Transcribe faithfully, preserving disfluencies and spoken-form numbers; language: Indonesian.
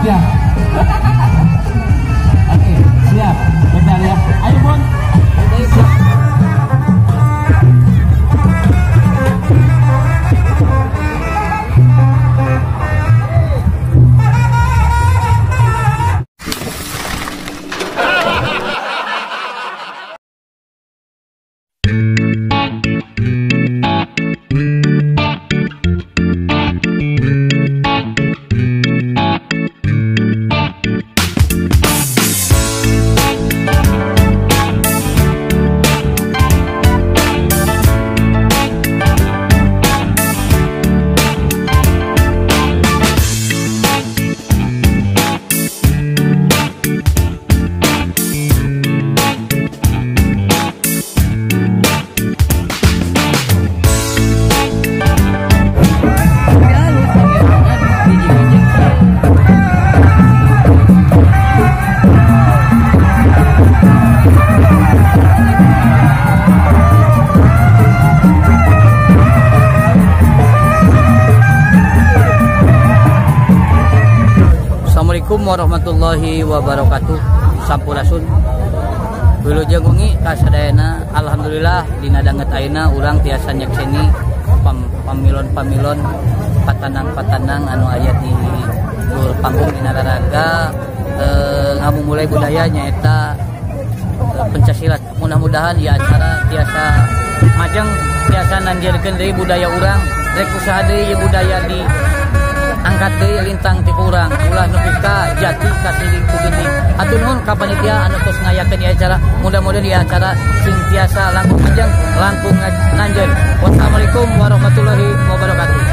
ya. Oke, siap. Bentar ya. Ayo, Bun. Assalamualaikum warahmatullahi wabarakatuh. Sampurasun. Wilujeng wengi kasadayana alhamdulillah dina danget ayeuna urang tiasa nyekseni pam, pamilon-pamilon patanang-patanang anu aya di luar panggung dina raraga eh, ngamumulai budaya nyaeta eh, pencasilat. Mudah-mudahan ya acara tiasa majeng tiasa nanjirkeun deui budaya urang rek usaha deui budaya di angkat deui lintang ti urang ulah nepi ka jati ka siling ku geuning. Hatur nuhun ka panitia anu tos ngayakeun ieu acara. Mudah-mudahan ieu acara sing tiasa langkung majeng langkung nanjeun. Wassalamualaikum warahmatullahi wabarakatuh.